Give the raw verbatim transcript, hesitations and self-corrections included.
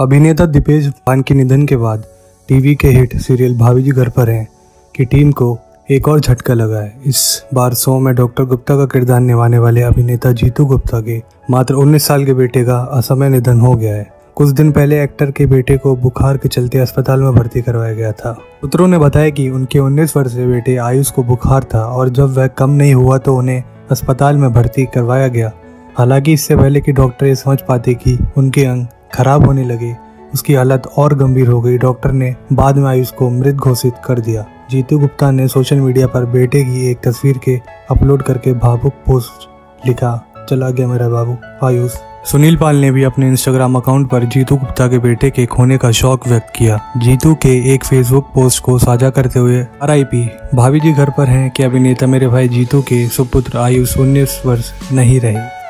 अभिनेता दीपेश पान के निधन के बाद टीवी के हिट सीरियल भाभी जी घर पर हैं की टीम को एक और झटका लगा है। इस बार शो में डॉक्टर गुप्ता का किरदार निभाने वाले अभिनेता जीतू गुप्ता के मात्र उन्नीस साल के बेटे का असमय निधन हो गया है। कुछ दिन पहले एक्टर के बेटे को बुखार के चलते अस्पताल में भर्ती करवाया गया था। सूत्रों ने बताया कि उनके उन्नीस वर्षीय बेटे आयुष को बुखार था और जब वह कम नहीं हुआ तो उन्हें अस्पताल में भर्ती करवाया गया। हालांकि इससे पहले कि डॉक्टर ये समझ पाते कि उनके अंग खराब होने लगे, उसकी हालत और गंभीर हो गई। डॉक्टर ने बाद में आयुष को मृत घोषित कर दिया। जीतू गुप्ता ने सोशल मीडिया पर बेटे की एक तस्वीर के अपलोड करके भावुक पोस्ट लिखा, चला गया मेरा बाबू आयुष। सुनील पाल ने भी अपने इंस्टाग्राम अकाउंट पर जीतू गुप्ता के बेटे के खोने का शोक व्यक्त किया। जीतू के एक फेसबुक पोस्ट को साझा करते हुए आर आई पी भाभी जी घर पर हैं कि अभिनेता मेरे भाई जीतू के सुपुत्र आयुष उन्नीस वर्ष नहीं रहे।